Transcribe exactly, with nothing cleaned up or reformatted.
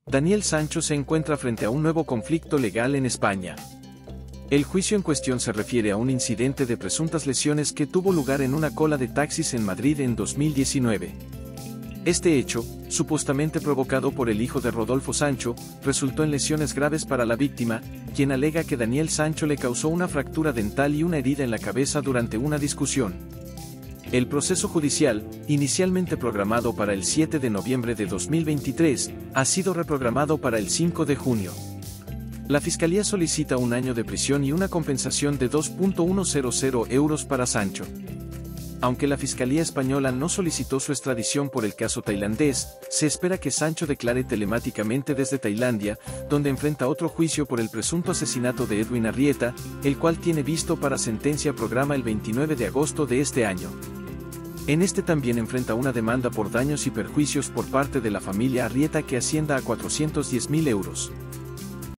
Daniel Sancho se encuentra frente a un nuevo conflicto legal en España. El juicio en cuestión se refiere a un incidente de presuntas lesiones que tuvo lugar en una cola de taxis en Madrid en dos mil diecinueve. Este hecho, supuestamente provocado por el hijo de Rodolfo Sancho, resultó en lesiones graves para la víctima, quien alega que Daniel Sancho le causó una fractura dental y una herida en la cabeza durante una discusión. El proceso judicial, inicialmente programado para el siete de noviembre de dos mil veintitrés, ha sido reprogramado para el cinco de junio. La Fiscalía solicita un año de prisión y una compensación de dos mil ciento euros para Sancho. Aunque la Fiscalía española no solicitó su extradición por el caso tailandés, se espera que Sancho declare telemáticamente desde Tailandia, donde enfrenta otro juicio por el presunto asesinato de Edwin Arrieta, el cual tiene visto para sentencia programa el veintinueve de agosto de este año. En este también enfrenta una demanda por daños y perjuicios por parte de la familia Arrieta que ascienda a cuatrocientos diez mil euros.